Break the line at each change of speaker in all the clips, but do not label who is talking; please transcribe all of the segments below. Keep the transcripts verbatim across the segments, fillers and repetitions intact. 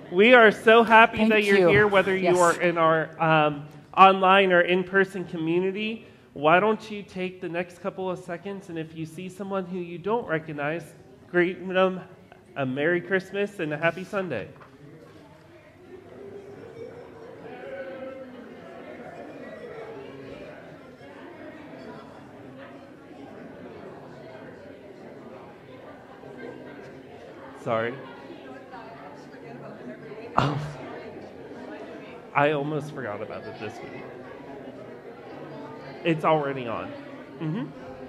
We are so happy
Thank
that you're
you.
here, whether you
Yes.
are in our um, online or in-person community. Why don't you take the next couple of seconds, and if you see someone who you don't recognize, greet them a Merry Christmas and a Happy Sunday. Sorry. Oh. I almost forgot about it this week. It's already on. Mm-hmm.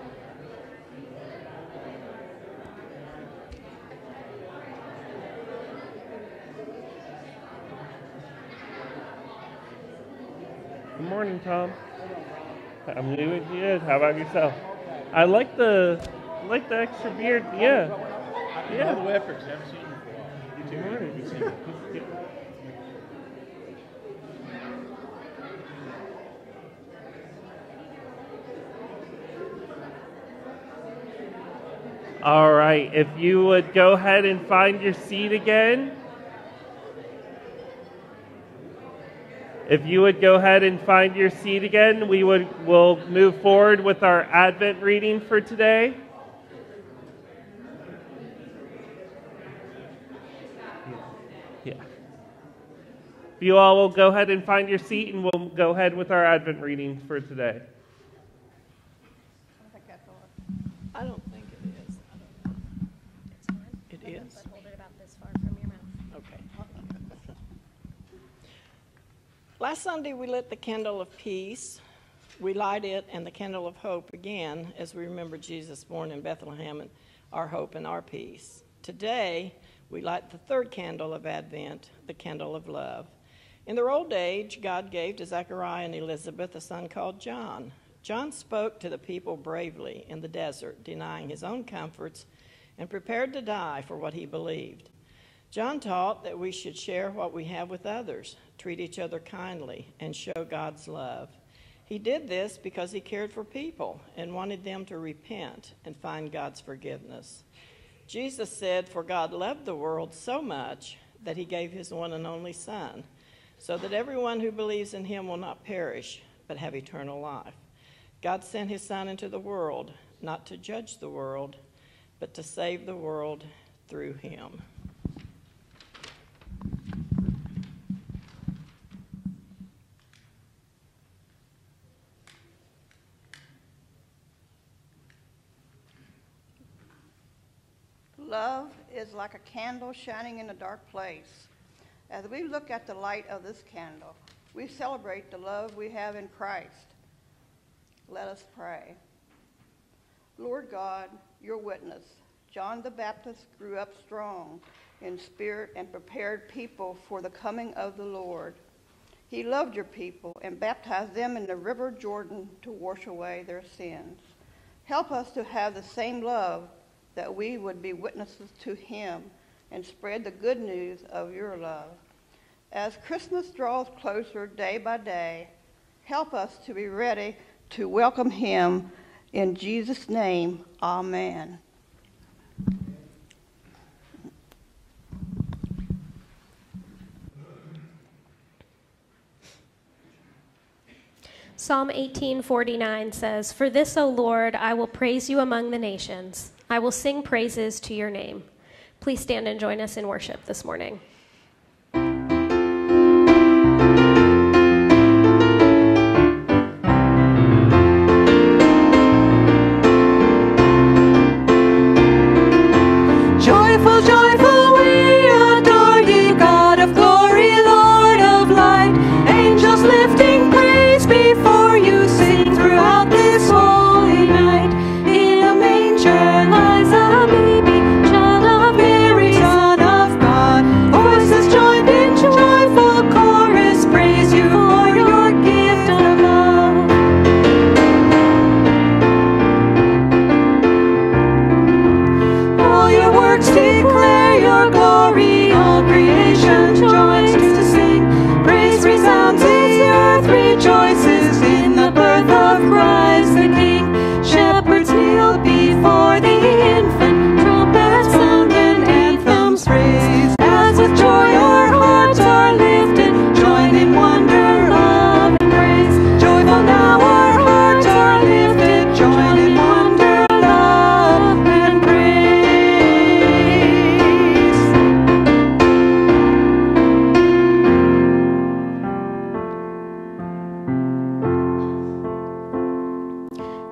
Good morning, Tom. I'm doing good. How about yourself? I like the I like the extra beard. Yeah. Yeah.
All the efforts. Haven't seen you for a while. You too.
Good
Good to see you.
All right, if you would go ahead and find your seat again. If you would go ahead and find your seat again, we would will move forward with our Advent reading for today. Yeah. If you all will go ahead and find your seat, and we'll go ahead with our Advent reading for today.
I don't think it is. I don't know.
It's fine.
It is?
But hold it about this far from your mouth.
Okay. Last Sunday we lit the candle of peace. We light it and the candle of hope again as we remember Jesus born in Bethlehem and our hope and our peace. Today we light the third candle of Advent, the candle of love. In their old age, God gave to Zechariah and Elizabeth a son called John. John spoke to the people bravely in the desert, denying his own comforts and prepared to die for what he believed. John taught that we should share what we have with others, treat each other kindly, and show God's love. He did this because he cared for people and wanted them to repent and find God's forgiveness. Jesus said, "For God loved the world so much that he gave his one and only Son, so that everyone who believes in him will not perish, but have eternal life." God sent his Son into the world, not to judge the world, but to save the world through him.
Love is like a candle shining in a dark place. As we look at the light of this candle, we celebrate the love we have in Christ. Let us pray. Lord God, your witness, John the Baptist grew up strong in spirit and prepared people for the coming of the Lord. He loved your people and baptized them in the river Jordan to wash away their sins. Help us to have the same love, that we would be witnesses to him and spread the good news of your love. As Christmas draws closer day by day, help us to be ready to welcome him. In Jesus' name, amen.
Psalm eighteen forty-nine says, "For this, O Lord, I will praise you among the nations. I will sing praises to your name." Please stand and join us in worship this morning.
Joyful, joyful, we adore ye, God of glory, Lord of light. Angels lifting praise before you, sing throughout this holy night. In a manger lies a baby, child of Mary, Son of God.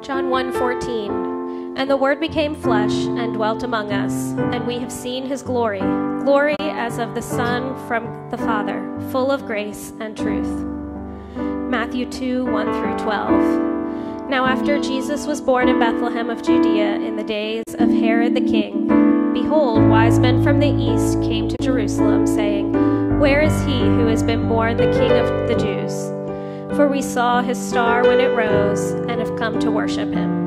John one fourteen. And the Word became flesh and dwelt among us, and we have seen his glory, glory as of the Son from the Father, full of grace and truth. Matthew two one through twelve. Now after Jesus was born in Bethlehem of Judea in the days of Herod the king, behold, wise men from the east came to Jerusalem, saying, Where is he who has been born the King of the Jews? For we saw his star when it rose, and have come to worship him.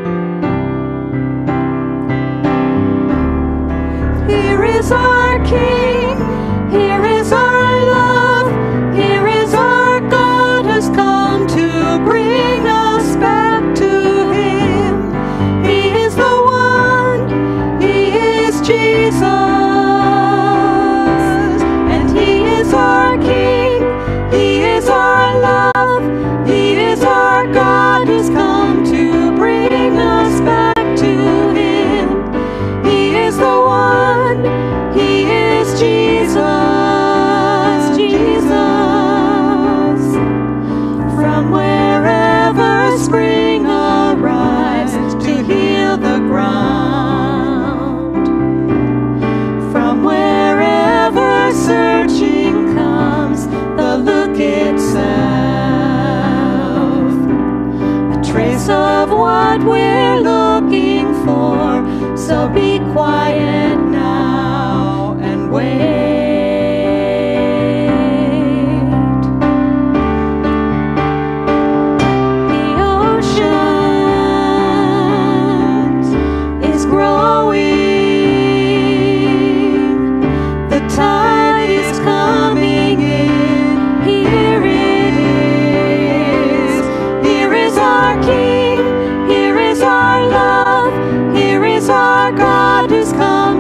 Here is our King, here is our love, here is our God who's come to bring us back to him. He is the one, he is Jesus, and he is our King, he is our love, he is our God who's come to bring us back to him. He is the one, he is Jesus, Jesus. From wherever spring arrives to heal the ground, from wherever searching comes the look itself, a trace of what we're looking for. So be quiet now and wait. The ocean is growing, the tide is coming in. Here it is, here is our King, here is our love, here is our God who's come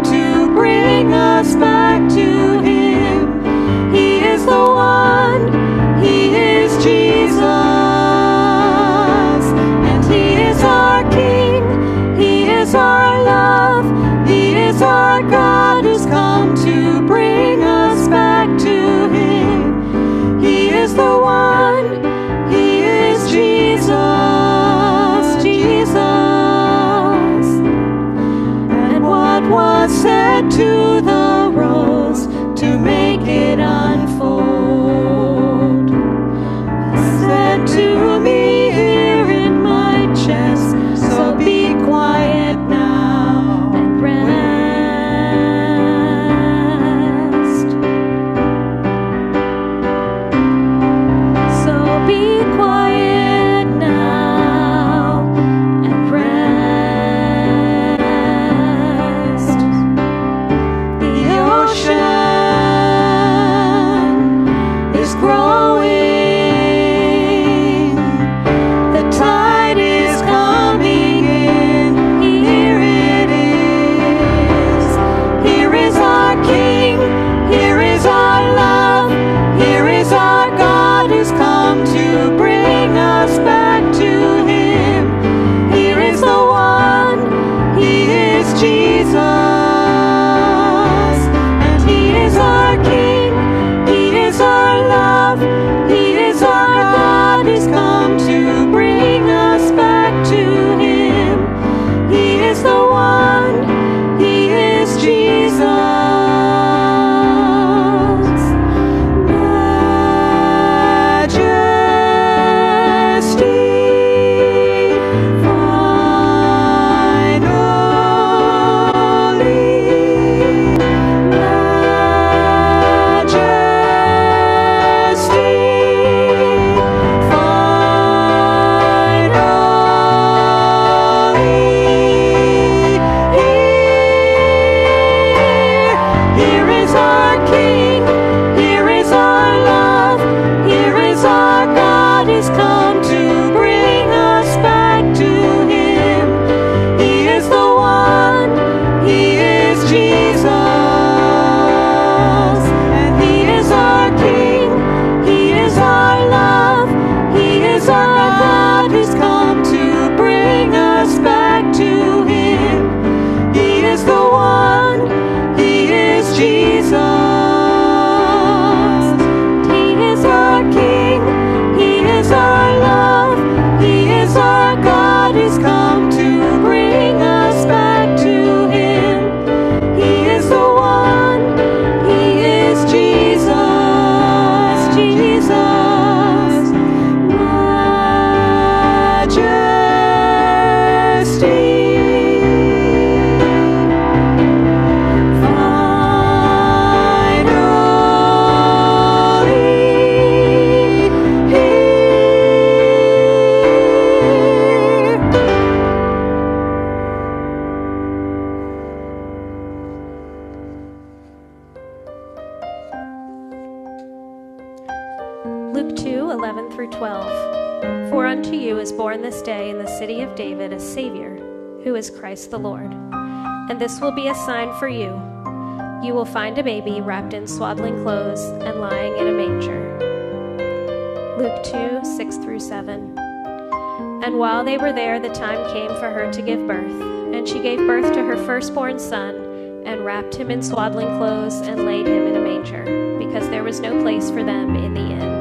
For unto you is born this day in the city of David a Savior, who is Christ the Lord. And this will be a sign for you. You will find a baby wrapped in swaddling clothes and lying in a manger. Luke two, six through seven. And while they were there, the time came for her to give birth. And she gave birth to her firstborn son, and wrapped him in swaddling clothes and laid him in a manger, because there was no place for them in the inn.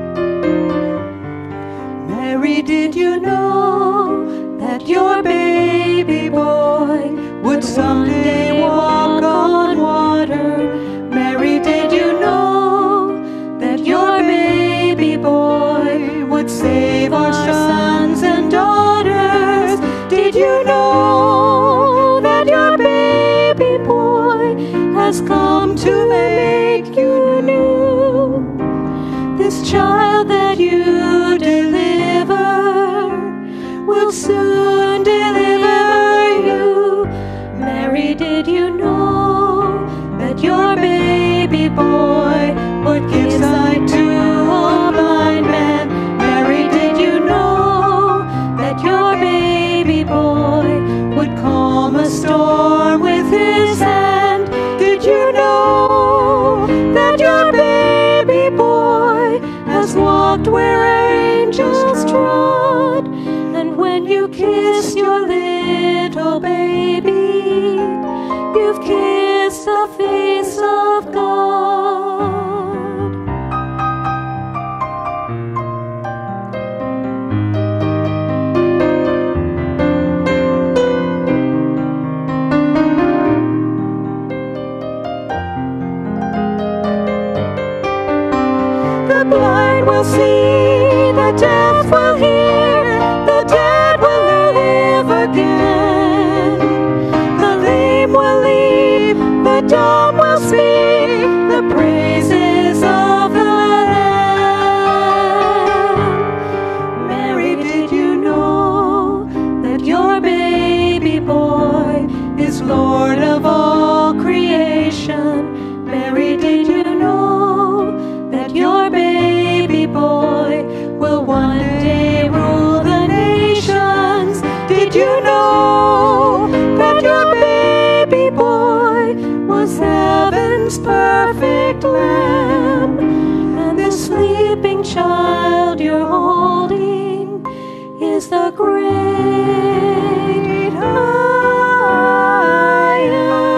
Mary, did you know that your baby boy would someday walk on water? Mary, did you know that your baby boy would save our sons and daughters? Did you know that your baby boy has come to make you new? This child that you deliver will soon deliver you. Mary, did you know that your baby boy would give sight to a blind man? Mary, did you know that your baby boy would calm a storm with his hand? Did you know that your baby boy has walked where angels trod? And when you kiss your little baby, you've kissed the face of God. The blind will see, the deaf will hear, the dead will live again. The lame will leap, the dumb will speak, the praises of the Lamb. Mary, did you know that your baby boy is Lord of all creation? Mary, did you know that your baby boy will one day rule the nations? Did you know that your baby boy was heaven's perfect lamb? And the sleeping child you're holding is the great I am.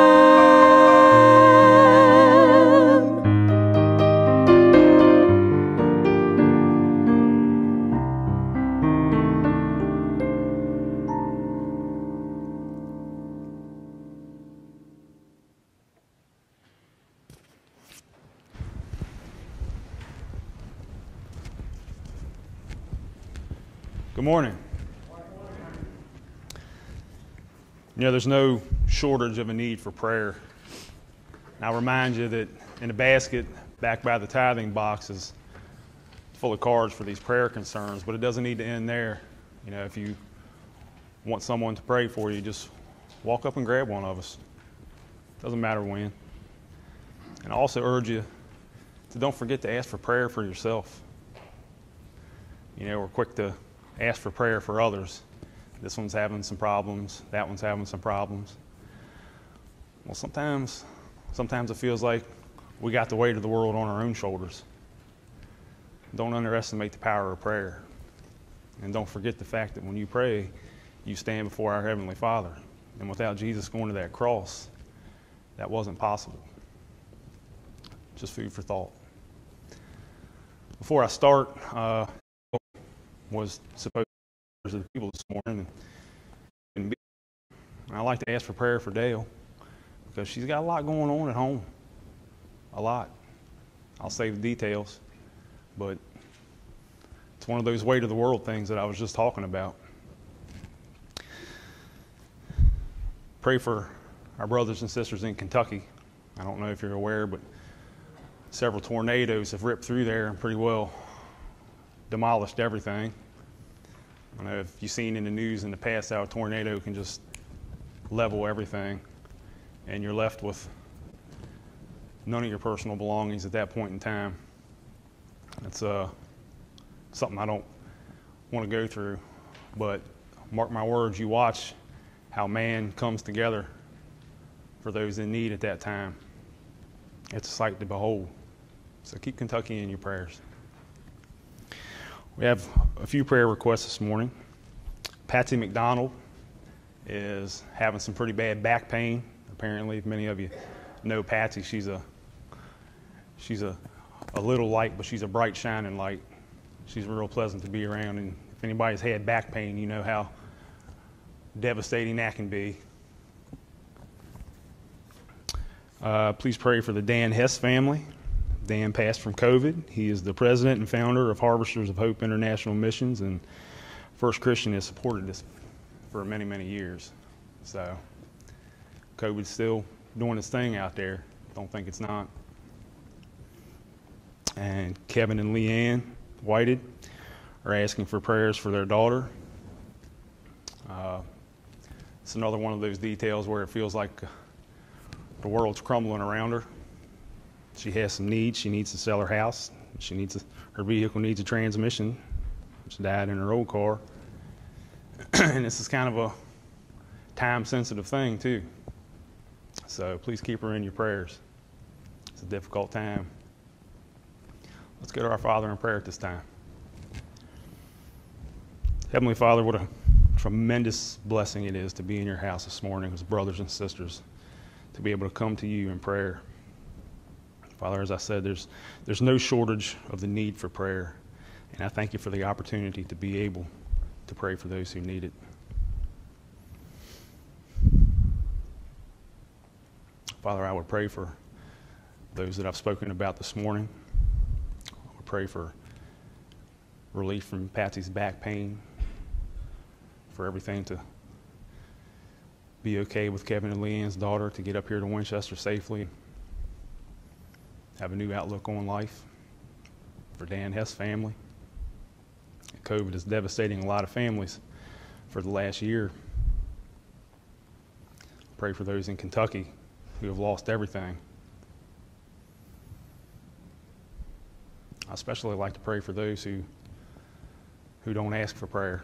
Good morning. You know, there's no shortage of a need for prayer. And I'll remind you that in the basket back by the tithing box is full of cards for these prayer concerns, but it doesn't need to end there. You know, if you want someone to pray for you, just walk up and grab one of us. Doesn't matter when. And I also urge you to don't forget to ask for prayer for yourself. You know, we're quick to ask for prayer for others. This one's having some problems, that one's having some problems. Well, sometimes, sometimes it feels like we got the weight of the world on our own shoulders. Don't underestimate the power of prayer. And don't forget the fact that when you pray, you stand before our Heavenly Father. And without Jesus going to that cross, that wasn't possible. Just food for thought. Before I start, uh, was supposed to be the people this morning, and be. I like to ask for prayer for Dale because she's got a lot going on at home. A lot. I'll save the details, but it's one of those weight of the world things that I was just talking about. Pray for our brothers and sisters in Kentucky. I don't know if you're aware, but several tornadoes have ripped through there and pretty well demolished everything. I don't know if you've seen in the news in the past how a tornado can just level everything, and you're left with none of your personal belongings at that point in time. It's uh, something I don't want to go through. But mark my words, you watch how man comes together for those in need at that time. It's a sight to behold. So keep Kentucky in your prayers. We have a few prayer requests this morning. Patsy McDonald is having some pretty bad back pain. Apparently, if many of you know Patsy, she's a she's a, a little light, but she's a bright, shining light. She's real pleasant to be around, and if anybody's had back pain, you know how devastating that can be. Uh, please pray for the Dan Hess family. Dan passed from COVID. He is the president and founder of Harvesters of Hope International Missions, and First Christian has supported this for many, many years. So COVID's still doing its thing out there. Don't think it's not. And Kevin and Leanne Whited are asking for prayers for their daughter. Uh, it's another one of those details where it feels like the world's crumbling around her. She has some needs. She needs to sell her house. She needs a, her vehicle needs a transmission. She died in her old car. And this is kind of a time-sensitive thing, too. So please keep her in your prayers. It's a difficult time. Let's go to our Father in prayer at this time. Heavenly Father, what a tremendous blessing it is to be in your house this morning as brothers and sisters, to be able to come to you in prayer. Father, as I said, there's, there's no shortage of the need for prayer. And I thank you for the opportunity to be able to pray for those who need it. Father, I would pray for those that I've spoken about this morning. I would pray for relief from Patsy's back pain, for everything to be okay with Kevin and Leanne's daughter to get up here to Winchester safely, have a new outlook on life, for Dan Hess' family. COVID is devastating a lot of families for the last year. Pray for those in Kentucky who have lost everything. I especially like to pray for those who who don't ask for prayer.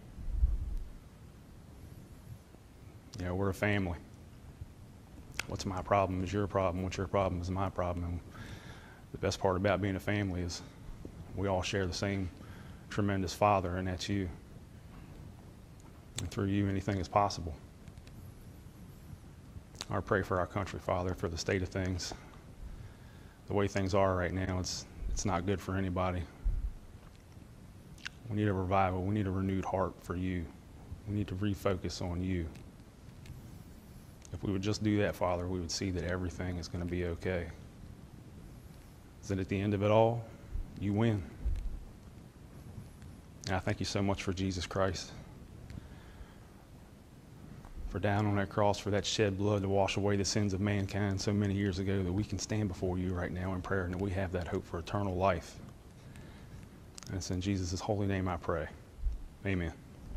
You know, we're a family. What's my problem is your problem. What's your problem is my problem. And the best part about being a family is we all share the same tremendous Father, and that's you. And through you, anything is possible. I pray for our country, Father, for the state of things. The way things are right now, it's it's not good for anybody. We need a revival. We need a renewed heart for you. We need to refocus on you. If we would just do that, Father, we would see that everything is going to be okay. That at the end of it all, you win. And I thank you so much for Jesus Christ, for dying on that cross, for that shed blood to wash away the sins of mankind so many years ago, that we can stand before you right now in prayer and that we have that hope for eternal life. And it's in Jesus' holy name I pray. Amen.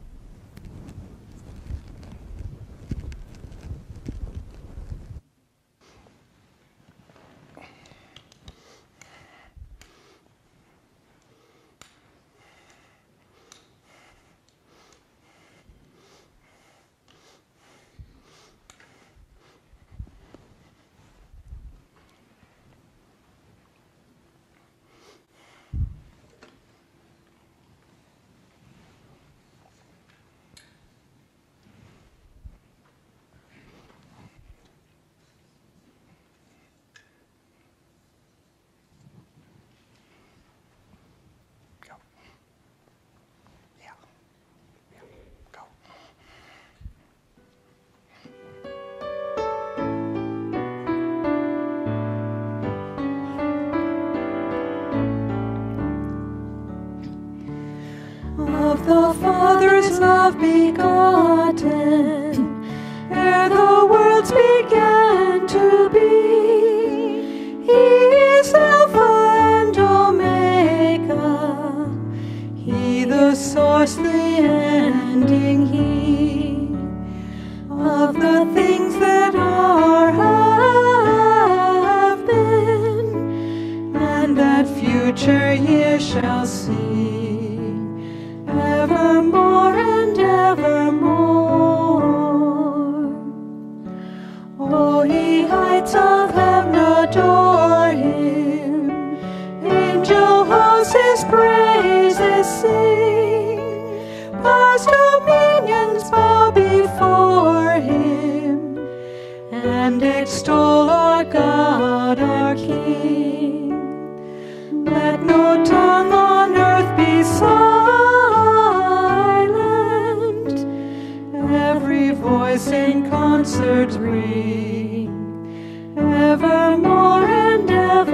Of the Father's love begotten, ere the worlds began to be, He is Alpha and Omega, He the source, the ending, He of the things that are, have been, and that future years shall see. and extol our God, our King. Let no tongue on earth be silent, every voice in concert ring, evermore and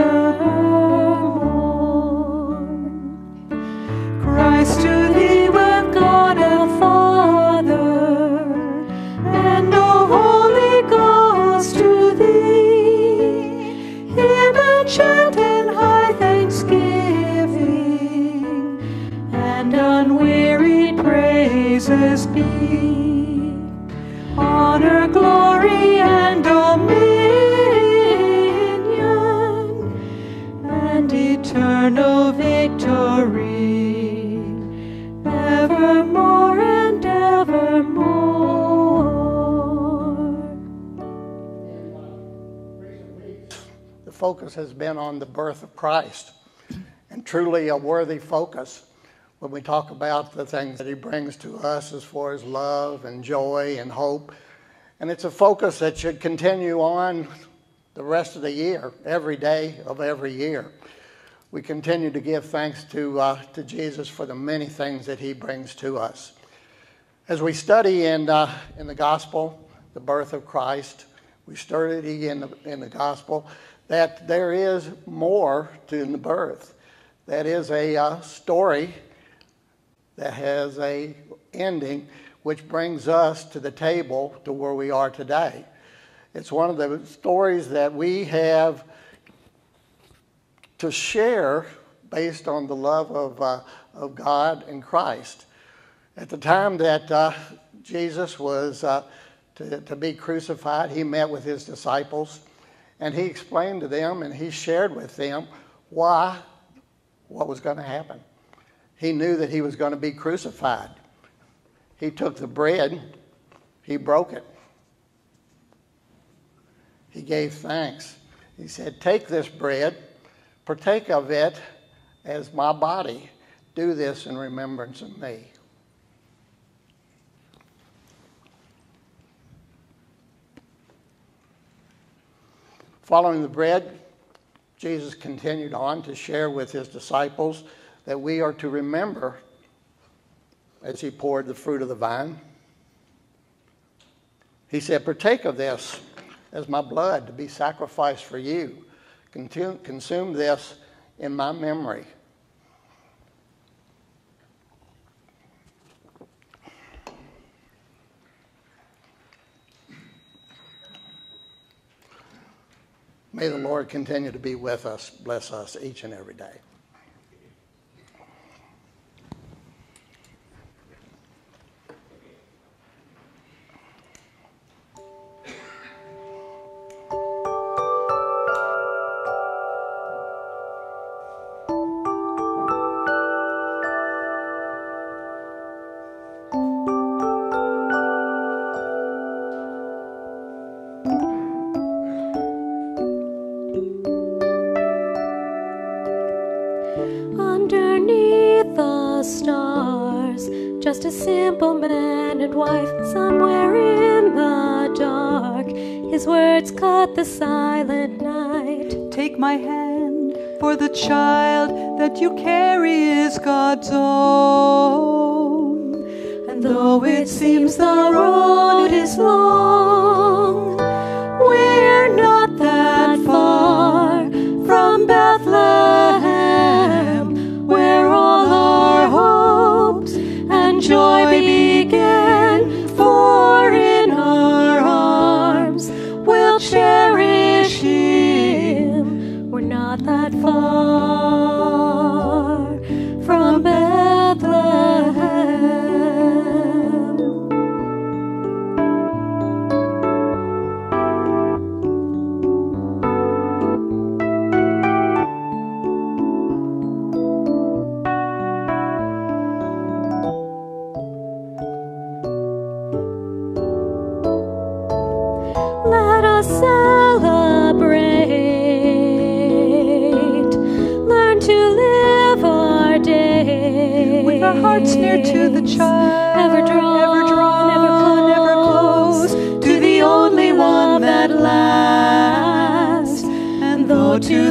evermore. Christ to thee with God and Father, and the Holy Ghost to thee, hymn and chant and high thanksgiving, and unwearied praises be. Honor, glory, and dominion, and eternal victory, evermore and evermore.
The focus has been on the birth of Christ, and truly a worthy focus when we talk about the things that he brings to us as far as love and joy and hope. And it's a focus that should continue on the rest of the year, every day of every year. We continue to give thanks to, uh, to Jesus for the many things that he brings to us. As we study in, uh, in the gospel, the birth of Christ, we study in the, in the gospel that there is more to the birth. That is a uh, story that has a ending which brings us to the table to where we are today. It's one of the stories that we have to share based on the love of, uh, of God and Christ. At the time that uh, Jesus was uh, to, to be crucified, he met with his disciples, and he explained to them and he shared with them why, what was going to happen. He knew that he was going to be crucified. He took the bread, he broke it. He gave thanks. He said, "Take this bread, partake of it as my body. Do this in remembrance of me." Following the bread, Jesus continued on to share with his disciples that we are to remember as he poured the fruit of the vine. He said, "Partake of this as my blood to be sacrificed for you. Consume this in my memory." May the Lord continue to be with us, bless us each and every day.
Underneath the stars, just a simple man and wife, somewhere in the dark, his words cut the silent night.
Take my hand, for the child that you carry is God's own. And though it seems the road is long, we're not that far from Bethlehem, where all our hopes and joy began. For in our arms we'll cherish him. We're not that far from Bethlehem. Let us celebrate, learn to live our day With our hearts near to the child,
ever drawn,
ever drawn,
ever close,
ever close to the only one that lasts.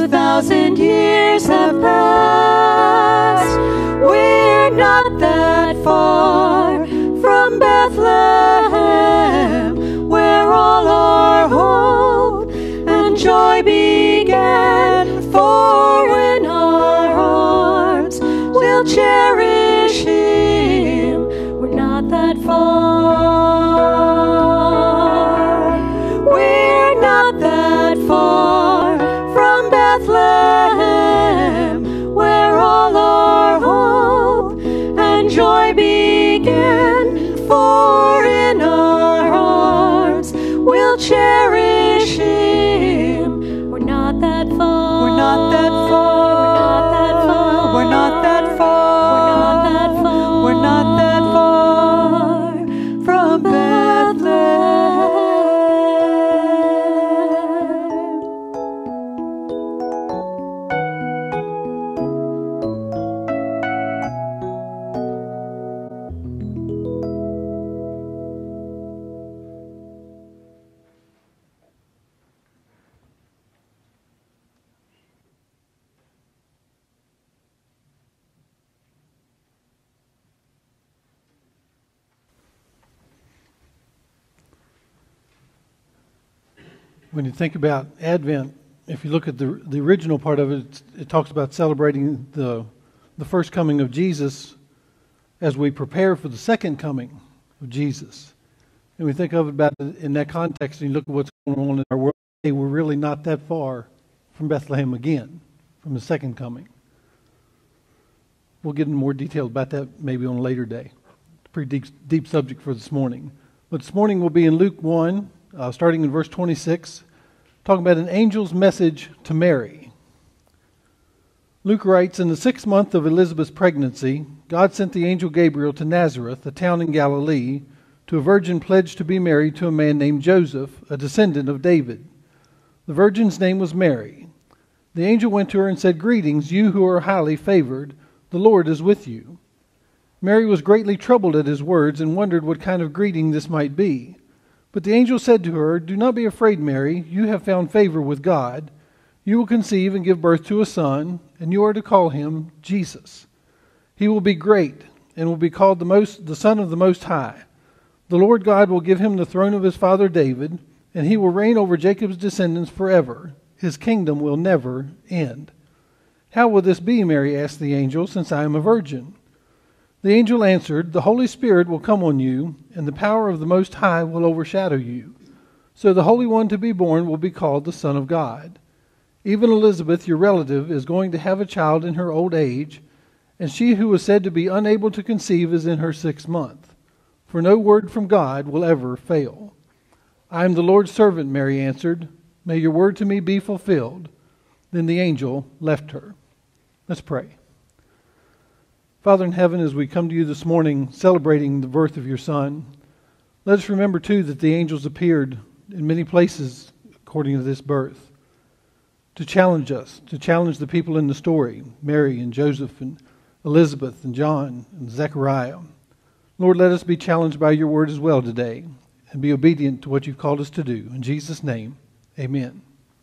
thousand years have passed. We're not that far from Bethlehem, where all our hope and joy began. For in our arms we'll cherish him. We're not that far. We're not that far from Bethlehem, where all our hope and joy began. For in our arms we'll cherish him. We're not that far. We're not that far. We're not that far. We're not that far. We're not that far. We're not that far from Bethlehem.
When you think about Advent, if you look at the the original part of it, it talks about celebrating the the first coming of Jesus as we prepare for the second coming of Jesus. And we think of it about it in that context, and you look at what's going on in our world today, we're really not that far from Bethlehem again, from the second coming. We'll get into more detail about that maybe on a later day. It's a pretty deep, deep subject for this morning. But this morning we'll be in Luke one, uh, starting in verse twenty-six, talking about an angel's message to Mary. Luke writes, in the sixth month of Elizabeth's pregnancy, God sent the angel Gabriel to Nazareth, a town in Galilee, to a virgin pledged to be married to a man named Joseph, a descendant of David. The virgin's name was Mary. The angel went to her and said, "Greetings, you who are highly favored. The Lord is with you." Mary was greatly troubled at his words and wondered what kind of greeting this might be. But the angel said to her, "Do not be afraid, Mary. You have found favor with God. You will conceive and give birth to a son, and you are to call him Jesus. He will be great and will be called the most, the Son of the Most High. The Lord God will give him the throne of his father David, and he will reign over Jacob's descendants forever. His kingdom will never end." "How will this be," Mary asked the angel, "since I am a virgin?" The angel answered, "The Holy Spirit will come on you, and the power of the Most High will overshadow you. So the Holy One to be born will be called the Son of God. Even Elizabeth, your relative, is going to have a child in her old age, and she who was said to be unable to conceive is in her sixth month. For no word from God will ever fail." "I am the Lord's servant," Mary answered. "May your word to me be fulfilled." Then the angel left her. Let's pray. Father in heaven, as we come to you this morning celebrating the birth of your Son, let us remember too that the angels appeared in many places according to this birth, to challenge us, to challenge the people in the story, Mary and Joseph and Elizabeth and John and Zechariah. Lord, let us be challenged by your word as well today and be obedient to what you've called us to do. In Jesus' name, amen.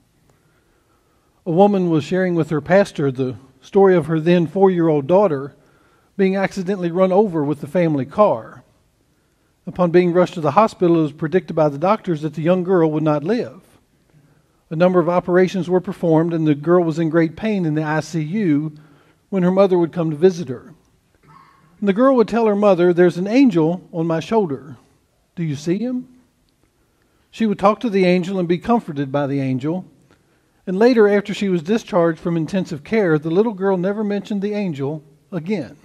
A woman was sharing with her pastor the story of her then four-year-old daughter being accidentally run over with the family car. Upon being rushed to the hospital, it was predicted by the doctors that the young girl would not live. A number of operations were performed, and the girl was in great pain in the I C U when her mother would come to visit her. And the girl would tell her mother, "There's an angel on my shoulder. Do you see him?" She would talk to the angel and be comforted by the angel. And later, after she was discharged from intensive care, the little girl never mentioned the angel again.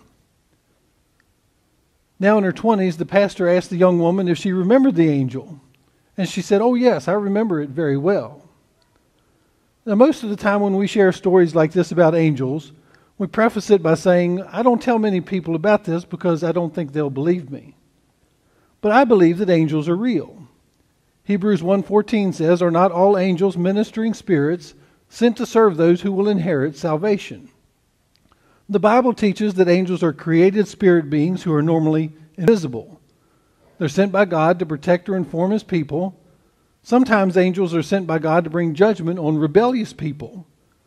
Now in her twenties, the pastor asked the young woman if she remembered the angel. And she said, "Oh yes, I remember it very well." Now most of the time when we share stories like this about angels, we preface it by saying, "I don't tell many people about this because I don't think they'll believe me." But I believe that angels are real. Hebrews one fourteen says, "Are not all angels ministering spirits sent to serve those who will inherit salvation?" The Bible teaches that angels are created spirit beings who are normally invisible. They're sent by God to protect or inform his people. Sometimes angels are sent by God to bring judgment on rebellious people.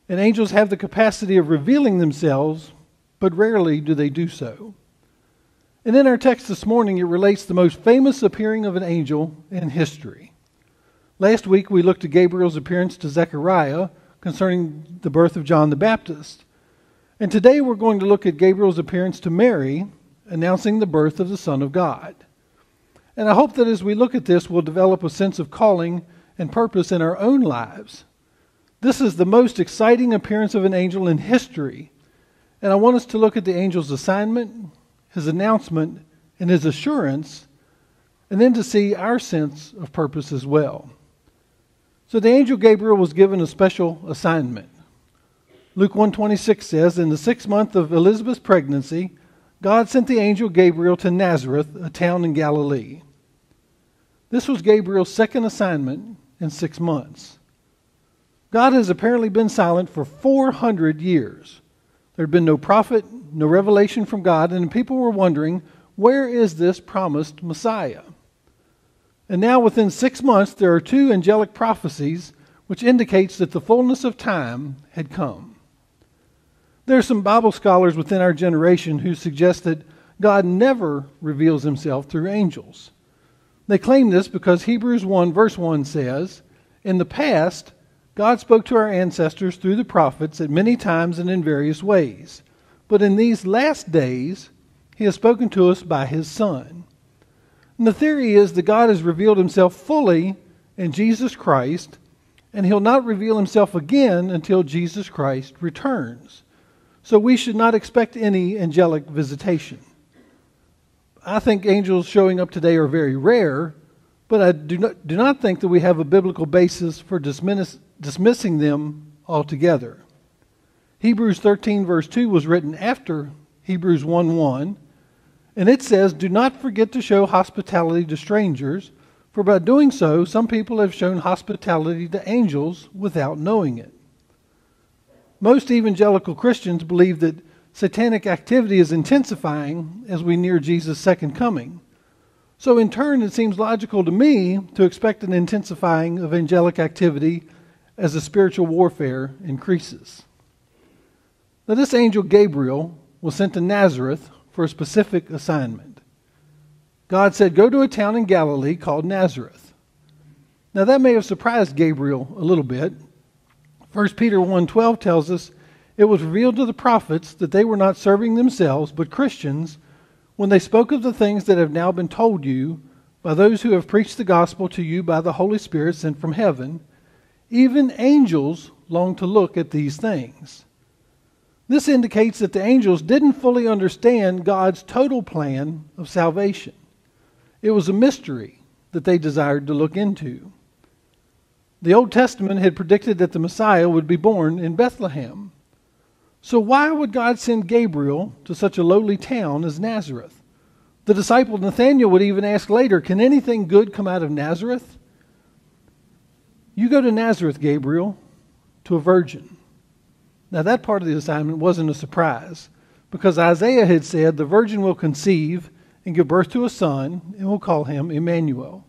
and angels have the capacity of revealing themselves, but rarely do they do so. And in our text this morning, it relates the most famous appearing of an angel in history. Last week, we looked at Gabriel's appearance to Zechariah concerning the birth of John the Baptist. And today we're going to look at Gabriel's appearance to Mary, announcing the birth of the Son of God. And I hope that as we look at this, we'll develop a sense of calling and purpose in our own lives. This is the most exciting appearance of an angel in history. And I want us to look at the angel's assignment, his announcement, and his assurance, and then to see our sense of purpose as well. So the angel Gabriel was given a special assignment. Luke one twenty-six says, in the sixth month of Elizabeth's pregnancy, God sent the angel Gabriel to Nazareth, a town in Galilee. This was Gabriel's second assignment in six months. God has apparently been silent for four hundred years. There had been no prophet, no revelation from God, and people were wondering, where is this promised Messiah? And now within six months, there are two angelic prophecies which indicates that the fullness of time had come. There are some Bible scholars within our generation who suggest that God never reveals himself through angels. They claim this because Hebrews one verse one says, in the past, God spoke to our ancestors through the prophets at many times and in various ways. But in these last days, he has spoken to us by his Son. And the theory is that God has revealed himself fully in Jesus Christ, and he'll not reveal himself again until Jesus Christ returns. So we should not expect any angelic visitation. I think angels showing up today are very rare, but I do not, do not think that we have a biblical basis for dismiss, dismissing them altogether. Hebrews thirteen verse two was written after Hebrews one one, and it says, do not forget to show hospitality to strangers, for by doing so, some people have shown hospitality to angels without knowing it. Most evangelical Christians believe that satanic activity is intensifying as we near Jesus' second coming. So in turn, it seems logical to me to expect an intensifying of angelic activity as the spiritual warfare increases. Now, this angel Gabriel was sent to Nazareth for a specific assignment. God said, go to a town in Galilee called Nazareth. Now, that may have surprised Gabriel a little bit. First Peter one twelve tells us, it was revealed to the prophets that they were not serving themselves, but Christians, when they spoke of the things that have now been told you by those who have preached the gospel to you by the Holy Spirit sent from heaven. Even angels long to look at these things. This indicates that the angels didn't fully understand God's total plan of salvation. It was a mystery that they desired to look into. The Old Testament had predicted that the Messiah would be born in Bethlehem. So why would God send Gabriel to such a lowly town as Nazareth? The disciple Nathanael would even ask later, can anything good come out of Nazareth? You go to Nazareth, Gabriel, to a virgin. Now that part of the assignment wasn't a surprise, because Isaiah had said the virgin will conceive and give birth to a son, and we'll call him Emmanuel.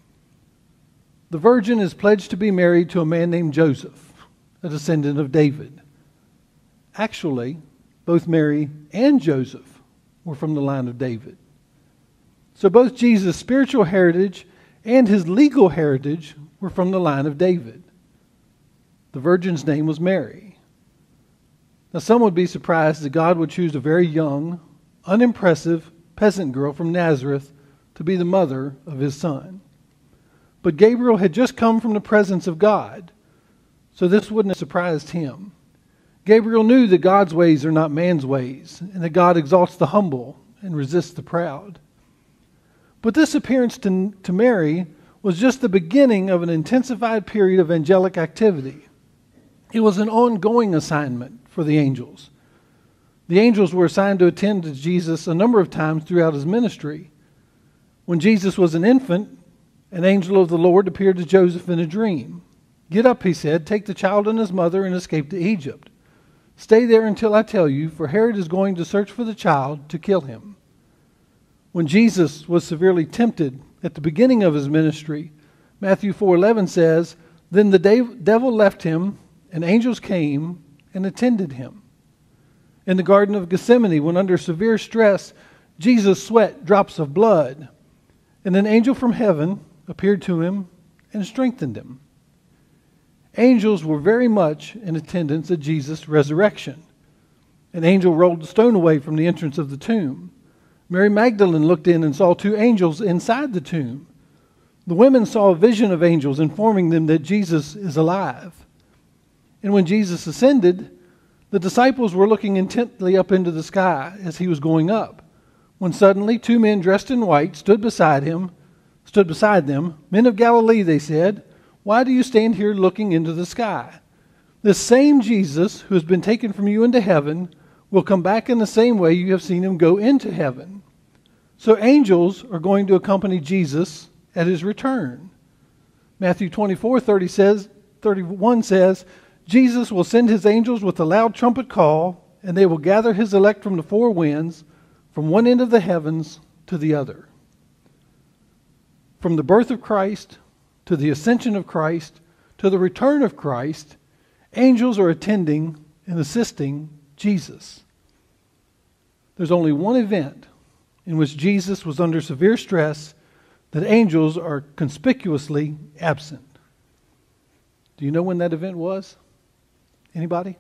The virgin is pledged to be married to a man named Joseph, a descendant of David. Actually, both Mary and Joseph were from the line of David. So both Jesus' spiritual heritage and his legal heritage were from the line of David. The virgin's name was Mary. Now some would be surprised that God would choose a very young, unimpressive peasant girl from Nazareth to be the mother of his son. But Gabriel had just come from the presence of God, so this wouldn't have surprised him. Gabriel knew that God's ways are not man's ways, and that God exalts the humble and resists the proud. But this appearance to, to Mary was just the beginning of an intensified period of angelic activity. It was an ongoing assignment for the angels. The angels were assigned to attend to Jesus a number of times throughout his ministry. When Jesus was an infant, an angel of the Lord appeared to Joseph in a dream. Get up, he said, take the child and his mother and escape to Egypt. Stay there until I tell you, for Herod is going to search for the child to kill him. When Jesus was severely tempted at the beginning of his ministry, Matthew four eleven says, then the devil left him, and angels came and attended him. In the Garden of Gethsemane, when under severe stress, Jesus sweat drops of blood, and an angel from heaven appeared to him and strengthened him. Angels were very much in attendance at Jesus' resurrection. An angel rolled the stone away from the entrance of the tomb. Mary Magdalene looked in and saw two angels inside the tomb. The women saw a vision of angels informing them that Jesus is alive. And when Jesus ascended, the disciples were looking intently up into the sky as he was going up, when suddenly two men dressed in white stood beside him, stood beside them. Men of Galilee, they said, why do you stand here looking into the sky? This same Jesus who has been taken from you into heaven will come back in the same way you have seen him go into heaven. So angels are going to accompany Jesus at his return. Matthew twenty-four thirty says, thirty-one says, Jesus will send his angels with a loud trumpet call, and they will gather his elect from the four winds, from one end of the heavens to the other. From the birth of Christ to the ascension of Christ to the return of Christ, angels are attending and assisting Jesus. There's only one event in which Jesus was under severe stress that angels are conspicuously absent. Do you know when that event was? Anybody?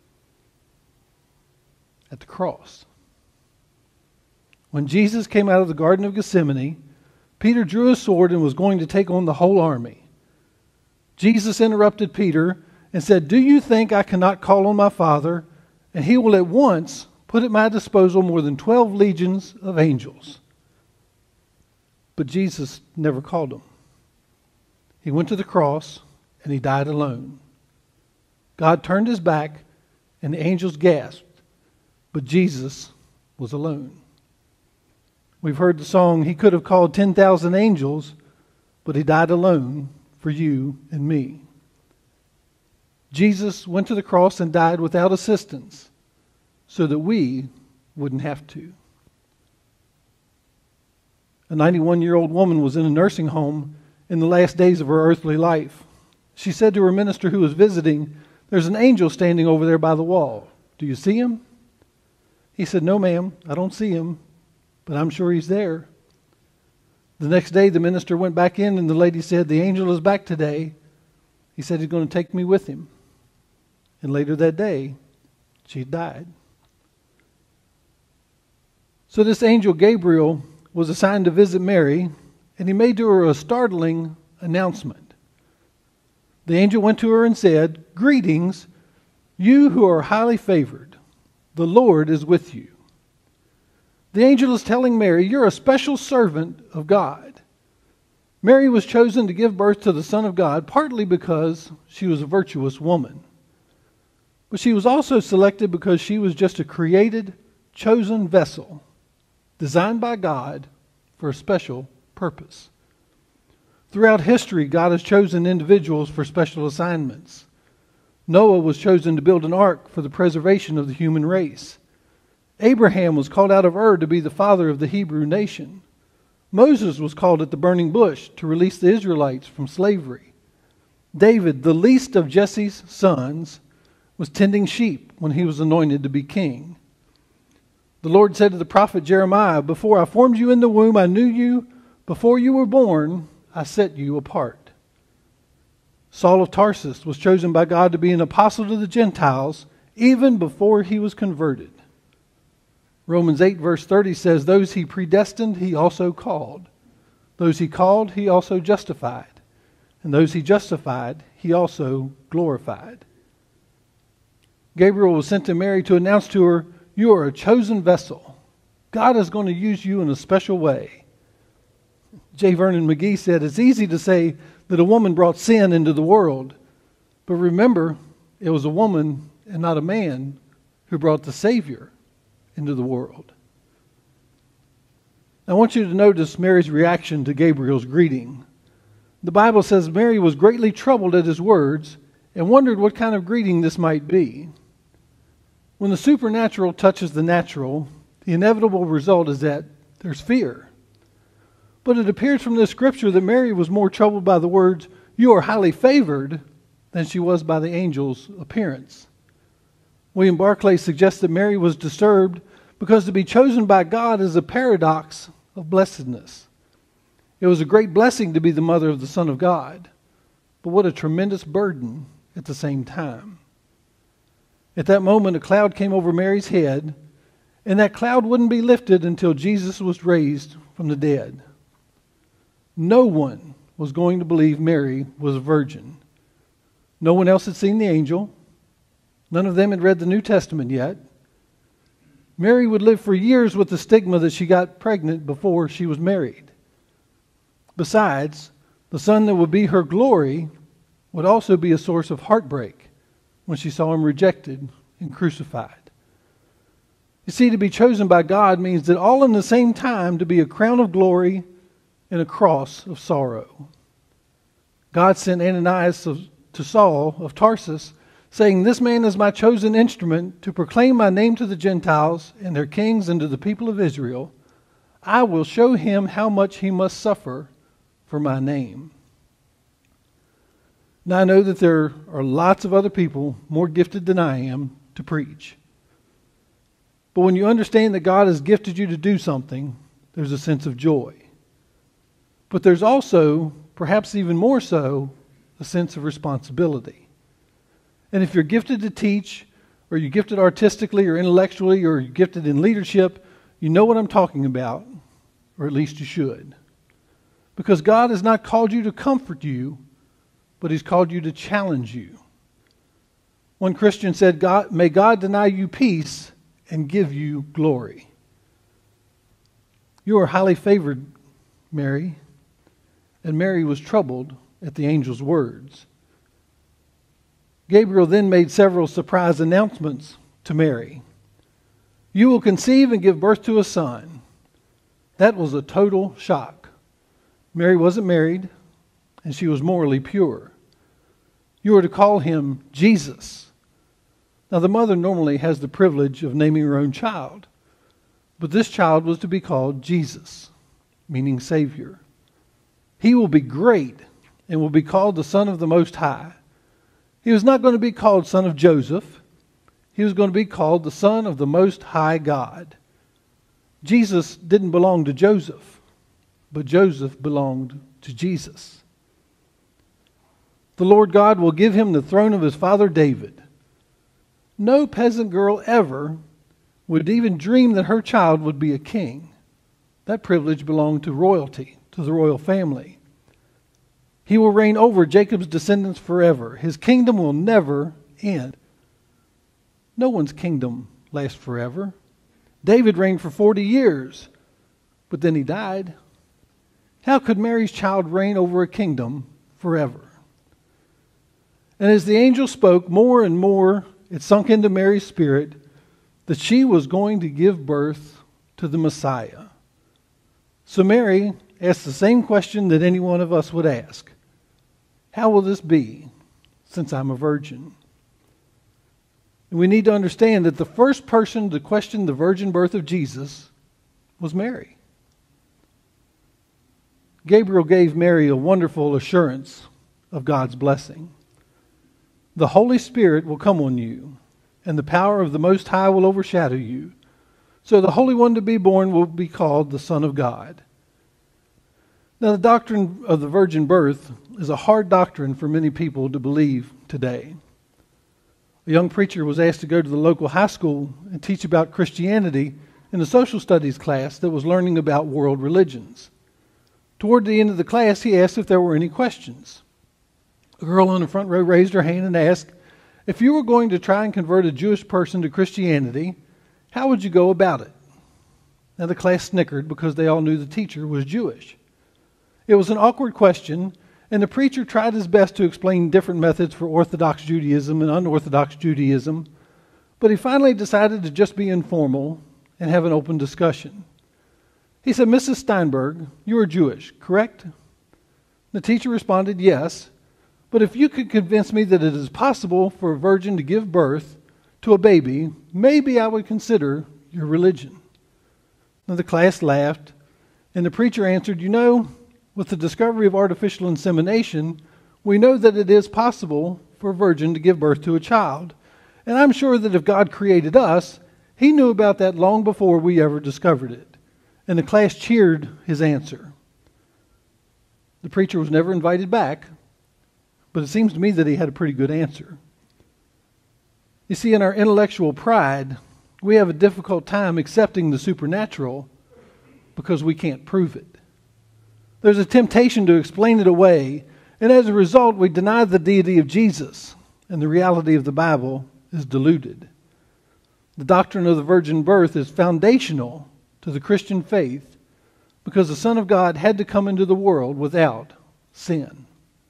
At the cross. When Jesus came out of the Garden of Gethsemane, Peter drew his sword and was going to take on the whole army. Jesus interrupted Peter and said, "Do you think I cannot call on my Father, and he will at once put at my disposal more than twelve legions of angels?" But Jesus never called them. He went to the cross and he died alone. God turned his back and the angels gasped, but Jesus was alone. We've heard the song, he could have called ten thousand angels, but he died alone for you and me. Jesus went to the cross and died without assistance so that we wouldn't have to. A ninety-one-year-old woman was in a nursing home in the last days of her earthly life. She said to her minister who was visiting, "There's an angel standing over there by the wall. Do you see him?" He said, "No, ma'am, I don't see him, but I'm sure he's there." The next day, the minister went back in and the lady said, "The angel is back today. He said he's going to take me with him." And later that day, she died. So this angel Gabriel was assigned to visit Mary, and he made to her a startling announcement. The angel went to her and said, "Greetings, you who are highly favored. The Lord is with you." The angel is telling Mary, you're a special servant of God. Mary was chosen to give birth to the Son of God, partly because she was a virtuous woman. But she was also selected because she was just a created, chosen vessel, designed by God for a special purpose. Throughout history, God has chosen individuals for special assignments. Noah was chosen to build an ark for the preservation of the human race. Abraham was called out of Ur to be the father of the Hebrew nation. Moses was called at the burning bush to release the Israelites from slavery. David, the least of Jesse's sons, was tending sheep when he was anointed to be king. The Lord said to the prophet Jeremiah, "Before I formed you in the womb, I knew you. Before you were born, I set you apart." Saul of Tarsus was chosen by God to be an apostle to the Gentiles even before he was converted. Romans eight verse thirty says, "Those he predestined, he also called. Those he called, he also justified. And those he justified, he also glorified." Gabriel was sent to Mary to announce to her, you are a chosen vessel. God is going to use you in a special way. J. Vernon McGee said, it's easy to say that a woman brought sin into the world. But remember, it was a woman and not a man who brought the Savior into the world. I want you to notice Mary's reaction to Gabriel's greeting. The Bible says Mary was greatly troubled at his words and wondered what kind of greeting this might be. When the supernatural touches the natural, the inevitable result is that there's fear. But it appears from this scripture that Mary was more troubled by the words, "You are highly favored," than she was by the angel's appearance. William Barclay suggests that Mary was disturbed because to be chosen by God is a paradox of blessedness. It was a great blessing to be the mother of the Son of God, but what a tremendous burden at the same time. At that moment, a cloud came over Mary's head, and that cloud wouldn't be lifted until Jesus was raised from the dead. No one was going to believe Mary was a virgin. No one else had seen the angel. None of them had read the New Testament yet. Mary would live for years with the stigma that she got pregnant before she was married. Besides, the son that would be her glory would also be a source of heartbreak when she saw him rejected and crucified. You see, to be chosen by God means that all in the same time to be a crown of glory and a cross of sorrow. God sent Ananias to Saul of Tarsus, saying, "This man is my chosen instrument to proclaim my name to the Gentiles and their kings and to the people of Israel. I will show him how much he must suffer for my name." Now I know that there are lots of other people more gifted than I am to preach. But when you understand that God has gifted you to do something, there's a sense of joy. But there's also, perhaps even more so, a sense of responsibility. And if you're gifted to teach, or you're gifted artistically or intellectually, or you're gifted in leadership, you know what I'm talking about, or at least you should. Because God has not called you to comfort you, but He's called you to challenge you. One Christian said, God, "May God deny you peace and give you glory." You are highly favored, Mary. And Mary was troubled at the angel's words. Gabriel then made several surprise announcements to Mary. "You will conceive and give birth to a son." That was a total shock. Mary wasn't married, and she was morally pure. "You are to call him Jesus." Now, the mother normally has the privilege of naming her own child, but this child was to be called Jesus, meaning Savior. "He will be great and will be called the Son of the Most High." He was not going to be called Son of Joseph. He was going to be called the Son of the Most High God. Jesus didn't belong to Joseph, but Joseph belonged to Jesus. "The Lord God will give him the throne of his father David." No peasant girl ever would even dream that her child would be a king. That privilege belonged to royalty, to the royal family. "He will reign over Jacob's descendants forever. His kingdom will never end." No one's kingdom lasts forever. David reigned for forty years, but then he died. How could Mary's child reign over a kingdom forever? And as the angel spoke, more and more it sunk into Mary's spirit that she was going to give birth to the Messiah. So Mary asked the same question that any one of us would ask. How will this be, since I'm a virgin? And we need to understand that the first person to question the virgin birth of Jesus was Mary. Gabriel gave Mary a wonderful assurance of God's blessing. The Holy Spirit will come on you, and the power of the Most High will overshadow you. So the Holy One to be born will be called the Son of God. Now, the doctrine of the virgin birth is a hard doctrine for many people to believe today. A young preacher was asked to go to the local high school and teach about Christianity in a social studies class that was learning about world religions. Toward the end of the class, he asked if there were any questions. A girl on the front row raised her hand and asked, if you were going to try and convert a Jewish person to Christianity, how would you go about it? Now, the class snickered because they all knew the teacher was Jewish. It was an awkward question, and the preacher tried his best to explain different methods for Orthodox Judaism and unorthodox Judaism, but he finally decided to just be informal and have an open discussion. He said, Missus Steinberg, you are Jewish, correct? The teacher responded, yes, but if you could convince me that it is possible for a virgin to give birth to a baby, maybe I would consider your religion. Now the class laughed, and the preacher answered, you know, with the discovery of artificial insemination, we know that it is possible for a virgin to give birth to a child. And I'm sure that if God created us, he knew about that long before we ever discovered it. And the class cheered his answer. The preacher was never invited back, but it seems to me that he had a pretty good answer. You see, in our intellectual pride, we have a difficult time accepting the supernatural because we can't prove it. There's a temptation to explain it away, and as a result, we deny the deity of Jesus, and the reality of the Bible is diluted. The doctrine of the virgin birth is foundational to the Christian faith because the Son of God had to come into the world without sin.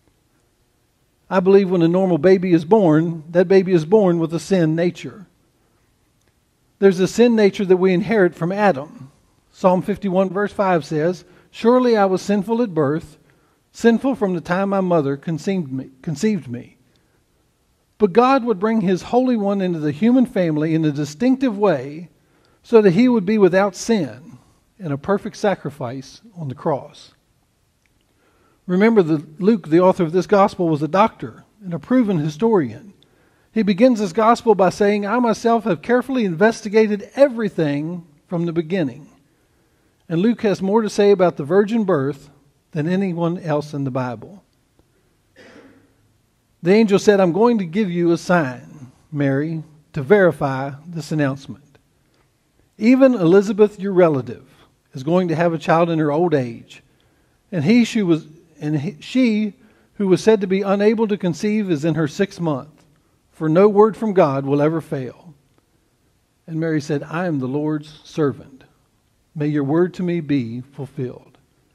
I believe when a normal baby is born, that baby is born with a sin nature. There's a sin nature that we inherit from Adam. Psalm fifty-one verse five says, "Surely I was sinful at birth, sinful from the time my mother conceived me, conceived me." But God would bring his Holy One into the human family in a distinctive way so that he would be without sin and a perfect sacrifice on the cross. Remember that Luke, the author of this gospel, was a doctor and a proven historian. He begins his gospel by saying, "I myself have carefully investigated everything from the beginning." And Luke has more to say about the virgin birth than anyone else in the Bible. The angel said, "I'm going to give you a sign, Mary, to verify this announcement. Even Elizabeth, your relative, is going to have a child in her old age, and he she was and he, she who was said to be unable to conceive is in her sixth month, for no word from God will ever fail." And Mary said, "I am the Lord's servant. May your word to me be fulfilled."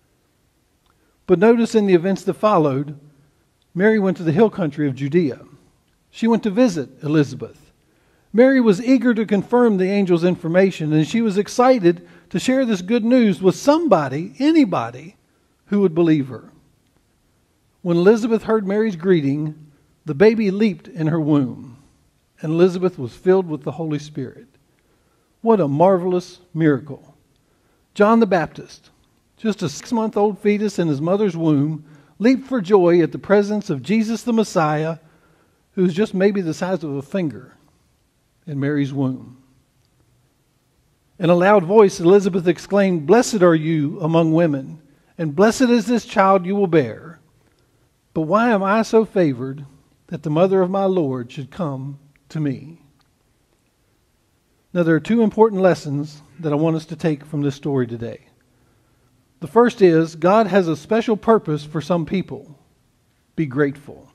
But notice in the events that followed, Mary went to the hill country of Judea. She went to visit Elizabeth. Mary was eager to confirm the angel's information, and she was excited to share this good news with somebody, anybody, who would believe her. When Elizabeth heard Mary's greeting, the baby leaped in her womb, and Elizabeth was filled with the Holy Spirit. What a marvelous miracle. John the Baptist, just a six-month-old fetus in his mother's womb, leaped for joy at the presence of Jesus the Messiah, who's just maybe the size of a finger in Mary's womb. In a loud voice, Elizabeth exclaimed, "Blessed are you among women, and blessed is this child you will bear. But why am I so favored that the mother of my Lord should come to me?" Now, there are two important lessons that I want us to take from this story today. The first is, God has a special purpose for some people. Be grateful.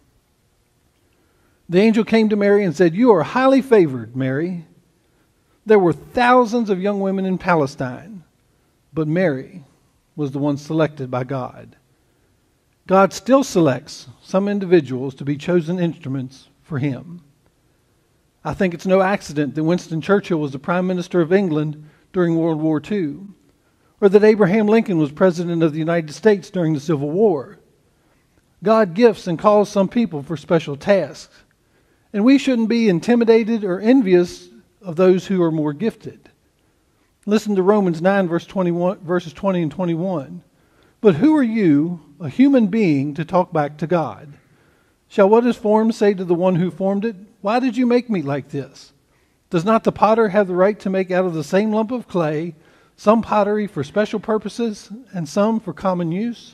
The angel came to Mary and said, "You are highly favored, Mary." There were thousands of young women in Palestine, but Mary was the one selected by God. God still selects some individuals to be chosen instruments for him. I think it's no accident that Winston Churchill was the Prime Minister of England during World War Two, or that Abraham Lincoln was President of the United States during the Civil War. God gifts and calls some people for special tasks, and we shouldn't be intimidated or envious of those who are more gifted. Listen to Romans nine, verse twenty-one, verses twenty and twenty-one. "But who are you, a human being, to talk back to God? Shall what is formed say to the one who formed it, 'Why did you make me like this?' Does not the potter have the right to make out of the same lump of clay some pottery for special purposes and some for common use?"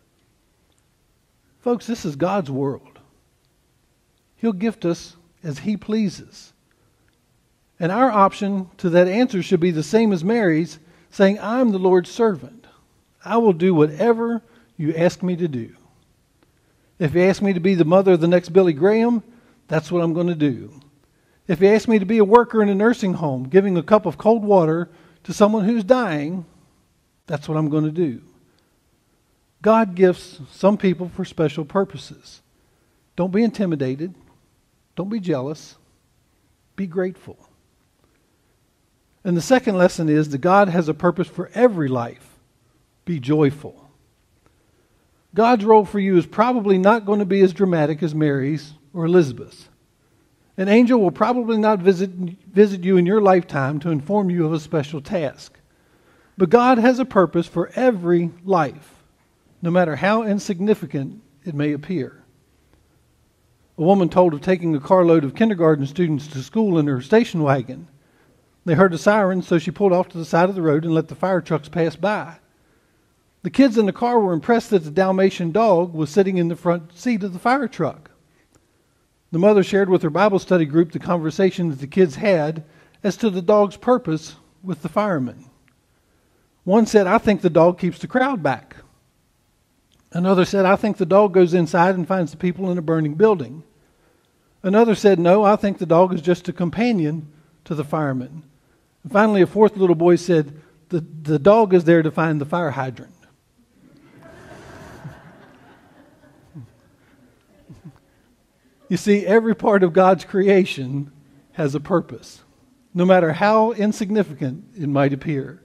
Folks, this is God's world. He'll gift us as he pleases. And our option to that answer should be the same as Mary's, saying, "I'm the Lord's servant. I will do whatever you ask me to do. If you ask me to be the mother of the next Billy Graham, that's what I'm going to do. If you ask me to be a worker in a nursing home, giving a cup of cold water to someone who's dying, that's what I'm going to do." God gifts some people for special purposes. Don't be intimidated. Don't be jealous. Be grateful. And the second lesson is that God has a purpose for every life. Be joyful. God's role for you is probably not going to be as dramatic as Mary's or Elizabeth's. An angel will probably not visit, visit you in your lifetime to inform you of a special task. But God has a purpose for every life, no matter how insignificant it may appear. A woman told of taking a carload of kindergarten students to school in her station wagon. They heard a siren, so she pulled off to the side of the road and let the fire trucks pass by. The kids in the car were impressed that the Dalmatian dog was sitting in the front seat of the fire truck. The mother shared with her Bible study group the conversation that the kids had as to the dog's purpose with the firemen. One said, "I think the dog keeps the crowd back." Another said, "I think the dog goes inside and finds the people in a burning building." Another said, "No, I think the dog is just a companion to the firemen." And finally, a fourth little boy said, the, the dog is there to find the fire hydrant. You see, every part of God's creation has a purpose, no matter how insignificant it might appear.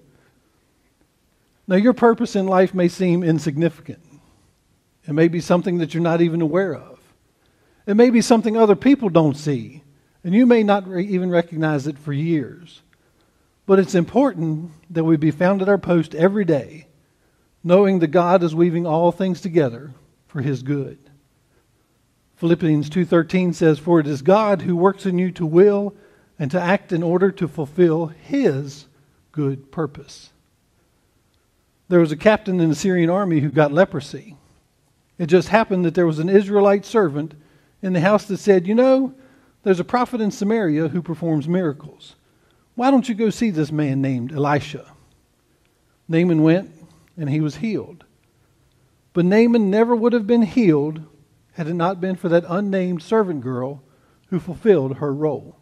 Now, your purpose in life may seem insignificant. It may be something that you're not even aware of. It may be something other people don't see, and you may not re- even recognize it for years. But it's important that we be found at our post every day, knowing that God is weaving all things together for His good. Philippians two thirteen says, "For it is God who works in you to will and to act in order to fulfill His good purpose." There was a captain in the Syrian army who got leprosy. It just happened that there was an Israelite servant in the house that said, "You know, there's a prophet in Samaria who performs miracles. Why don't you go see this man named Elisha?" Naaman went, and he was healed. But Naaman never would have been healed had it not been for that unnamed servant girl who fulfilled her role.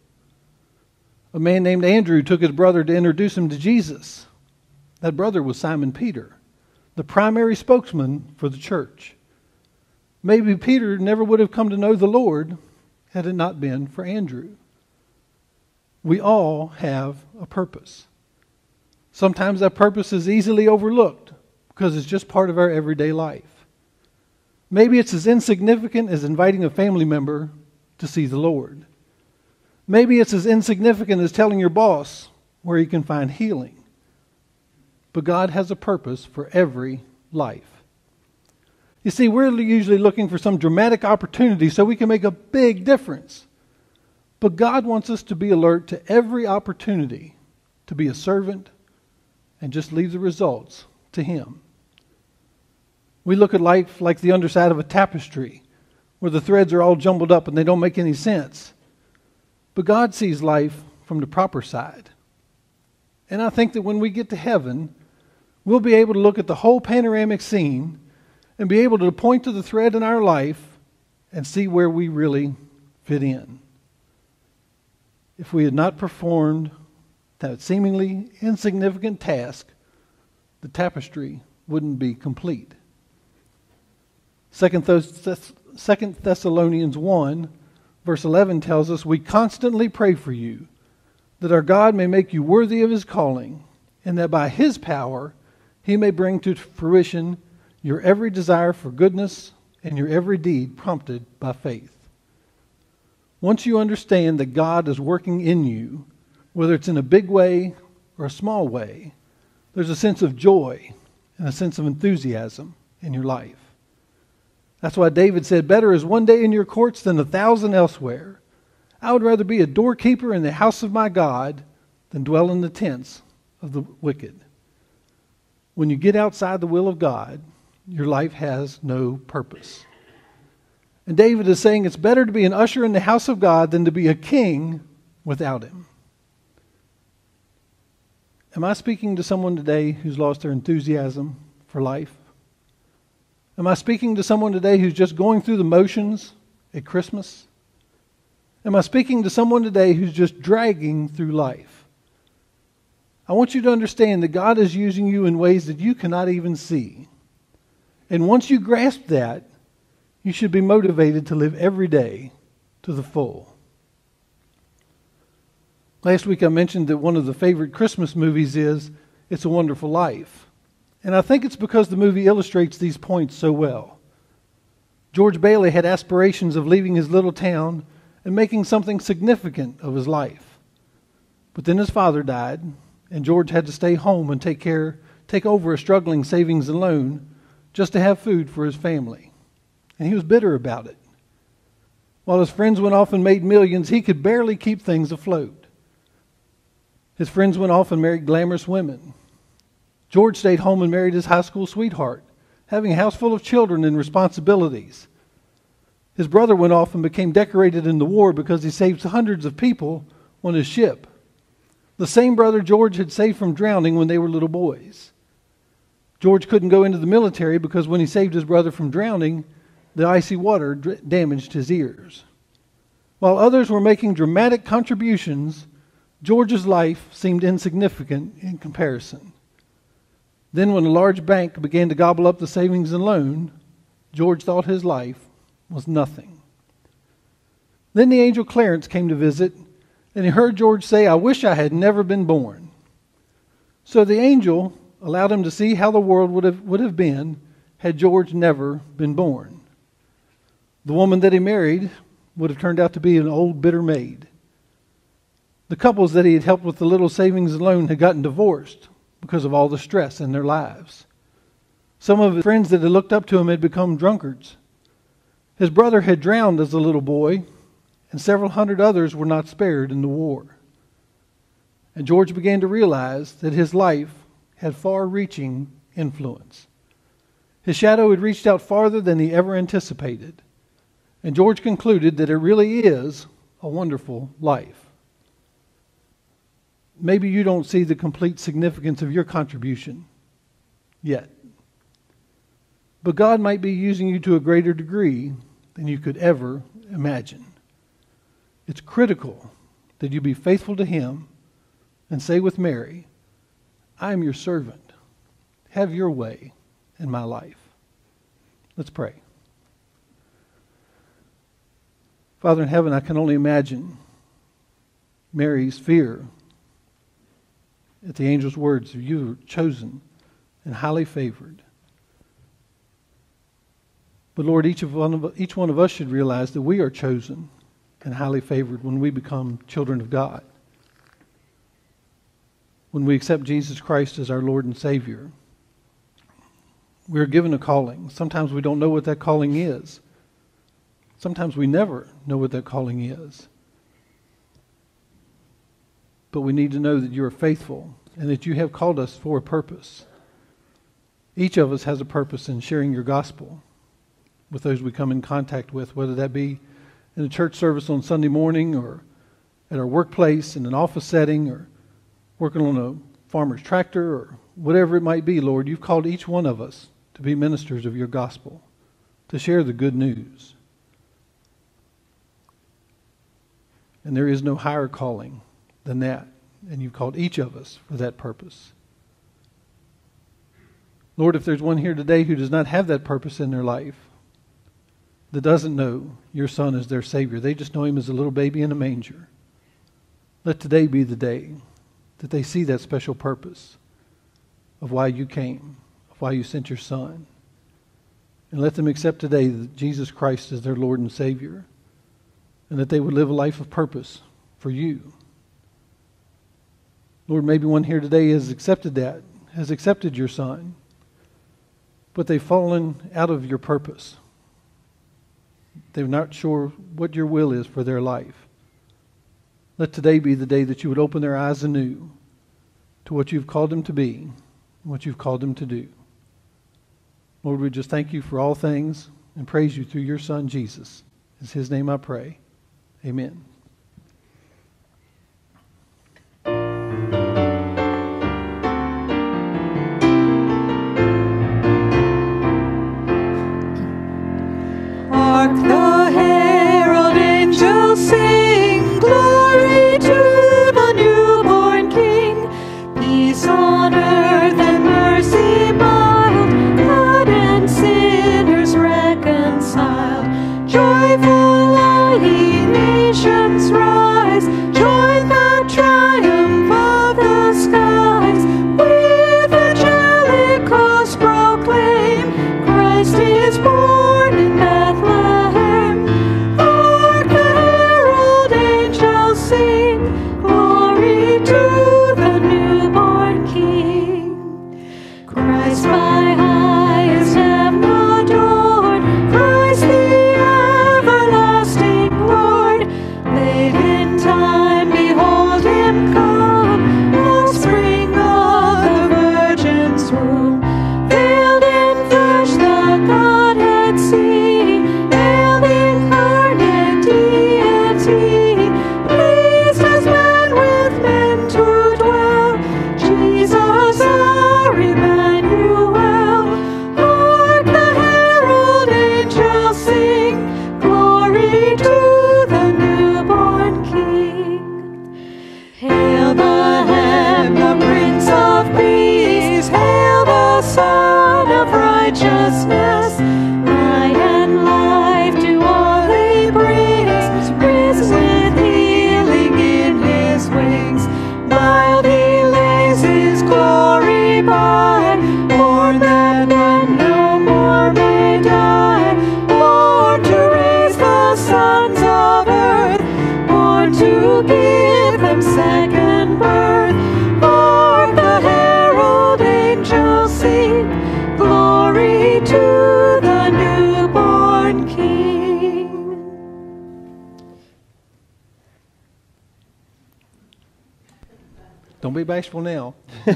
A man named Andrew took his brother to introduce him to Jesus. That brother was Simon Peter, the primary spokesman for the church. Maybe Peter never would have come to know the Lord had it not been for Andrew. We all have a purpose. Sometimes that purpose is easily overlooked because it's just part of our everyday life. Maybe it's as insignificant as inviting a family member to see the Lord. Maybe it's as insignificant as telling your boss where he can find healing. But God has a purpose for every life. You see, we're usually looking for some dramatic opportunity so we can make a big difference. But God wants us to be alert to every opportunity to be a servant and just leave the results to Him. We look at life like the underside of a tapestry, where the threads are all jumbled up and they don't make any sense. But God sees life from the proper side. And I think that when we get to heaven, we'll be able to look at the whole panoramic scene and be able to point to the thread in our life and see where we really fit in. If we had not performed that seemingly insignificant task, the tapestry wouldn't be complete. Second Thessalonians one, verse eleven tells us, "We constantly pray for you, that our God may make you worthy of His calling, and that by His power He may bring to fruition your every desire for goodness and your every deed prompted by faith." Once you understand that God is working in you, whether it's in a big way or a small way, there's a sense of joy and a sense of enthusiasm in your life. That's why David said, "Better is one day in your courts than a thousand elsewhere. I would rather be a doorkeeper in the house of my God than dwell in the tents of the wicked." When you get outside the will of God, your life has no purpose. And David is saying it's better to be an usher in the house of God than to be a king without Him. Am I speaking to someone today who's lost their enthusiasm for life? Am I speaking to someone today who's just going through the motions at Christmas? Am I speaking to someone today who's just dragging through life? I want you to understand that God is using you in ways that you cannot even see. And once you grasp that, you should be motivated to live every day to the full. Last week I mentioned that one of the favorite Christmas movies is It's a Wonderful Life. And I think it's because the movie illustrates these points so well. George Bailey had aspirations of leaving his little town and making something significant of his life. But then his father died, and George had to stay home and take care, take over a struggling savings and loan just to have food for his family. And he was bitter about it. While his friends went off and made millions, he could barely keep things afloat. His friends went off and married glamorous women. George stayed home and married his high school sweetheart, having a house full of children and responsibilities. His brother went off and became decorated in the war because he saved hundreds of people on his ship. The same brother George had saved from drowning when they were little boys. George couldn't go into the military because when he saved his brother from drowning, the icy water d- damaged his ears. While others were making dramatic contributions, George's life seemed insignificant in comparison. Then when a large bank began to gobble up the savings and loan, George thought his life was nothing. Then the angel Clarence came to visit, and he heard George say, "I wish I had never been born." So the angel allowed him to see how the world would have, would have been had George never been born. The woman that he married would have turned out to be an old bitter maid. The couples that he had helped with the little savings and loan had gotten divorced because of all the stress in their lives. Some of his friends that had looked up to him had become drunkards. His brother had drowned as a little boy, and several hundred others were not spared in the war. And George began to realize that his life had far-reaching influence. His shadow had reached out farther than he ever anticipated. And George concluded that it really is a wonderful life. Maybe you don't see the complete significance of your contribution yet. But God might be using you to a greater degree than you could ever imagine. It's critical that you be faithful to Him and say with Mary, "I am your servant. Have your way in my life." Let's pray. Father in heaven, I can only imagine Mary's fear at the angel's words, "You are chosen and highly favored." But Lord, each of one of, each one of us should realize that we are chosen and highly favored when we become children of God. When we accept Jesus Christ as our Lord and Savior, we are given a calling. Sometimes we don't know what that calling is. Sometimes we never know what that calling is. But we need to know that you are faithful and that you have called us for a purpose. Each of us has a purpose in sharing your gospel with those we come in contact with, whether that be in a church service on Sunday morning or at our workplace, in an office setting, or working on a farmer's tractor, or whatever it might be. Lord, you've called each one of us to be ministers of your gospel, to share the good news. And there is no higher calling than that. And you've called each of us for that purpose. Lord, if there's one here today who does not have that purpose in their life, that doesn't know your Son as their Savior, they just know Him as a little baby in a manger, let today be the day that they see that special purpose of why you came, of why you sent your Son. And let them accept today that Jesus Christ is their Lord and Savior, and that they would live a life of purpose for you. Lord, maybe one here today has accepted that, has accepted your Son, but they've fallen out of your purpose. They're not sure what your will is for their life. Let today be the day that you would open their eyes anew to what you've called them to be and what you've called them to do. Lord, we just thank you for all things and praise you through your Son, Jesus. In His name I pray. Amen.
Hark the herald angels sing, glory to the newborn King. Peace on earth and mercy mild, God and sinners reconciled. Joyful all ye nations righteousness. Light and life to all he brings, risen with healing in his wings. Mild he lays his glory by, born that none no more may die, born to raise the sons of earth, born to give them second birth. For the herald angels sing, glory to the newborn King.
Don't be bashful now.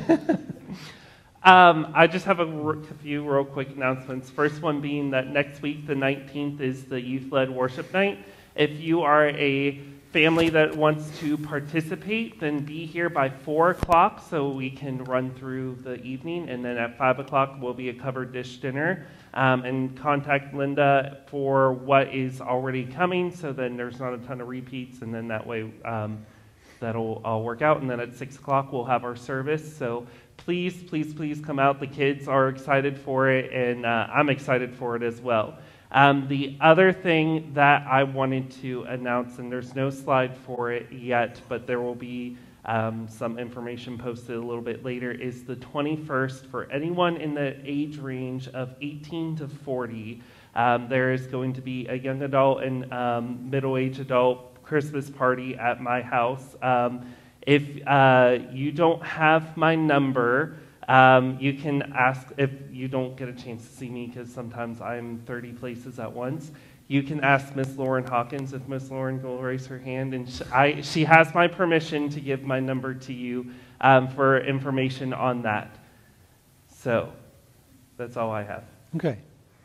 Um, I just have a r- few real quick announcements. First one being that next week, the nineteenth, is the youth-led worship night. If you are a family that wants to participate, then be here by four o'clock so we can run through the evening. And then at five o'clock will be a covered dish dinner. Um, and contact Linda for what is already coming, so then there's not a ton of repeats, and then that way um, that'll all work out. And then at six o'clock we'll have our service. So please, please, please come out. The kids are excited for it, and uh, I'm excited for it as well. Um, the other thing that I wanted to announce, and there's no slide for it yet, but there will be um, some information posted a little bit later, is the twenty-first for anyone in the age range of eighteen to forty. Um, there is going to be a young adult and um, middle-aged adult Christmas party at my house. Um, if uh, you don't have my number, Um, you can ask, if you don't get a chance to see me, because sometimes I'm thirty places at once, you can ask Miss Lauren Hawkins if Miss Lauren will raise her hand, and she, I, she has my permission to give my number to you um, for information on that. So, that's all I have.
Okay.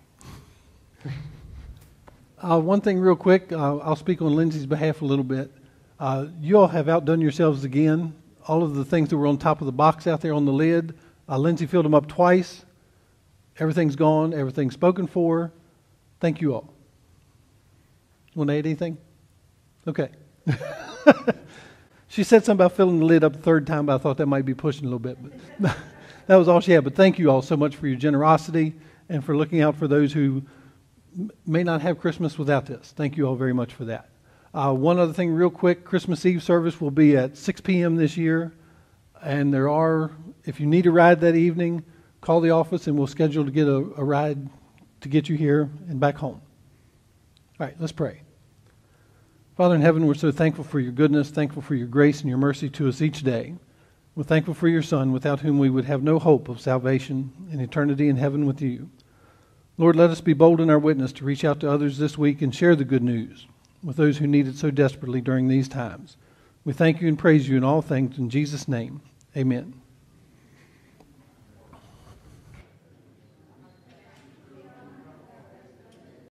Uh, one thing real quick, uh, I'll speak on Lindsay's behalf a little bit. Uh, you all have outdone yourselves again. All of the things that were on top of the box out there on the lid, uh, Lindsay filled them up twice. Everything's gone. Everything's spoken for. Thank you all. Want to add anything? Okay. She said something about filling the lid up the third time, but I thought that might be pushing a little bit. But that was all she had. But thank you all so much for your generosity and for looking out for those who m- may not have Christmas without this. Thank you all very much for that. Uh, one other thing real quick, Christmas Eve service will be at six p.m. this year. And there are, if you need a ride that evening, call the office and we'll schedule to get a, a ride to get you here and back home. All right, let's pray. Father in heaven, we're so thankful for your goodness, thankful for your grace and your mercy to us each day. We're thankful for your Son, without whom we would have no hope of salvation and eternity in heaven with you. Lord, let us be bold in our witness to reach out to others this week and share the good news with those who need it so desperately during these times. We thank you and praise you in all things in Jesus' name. Amen.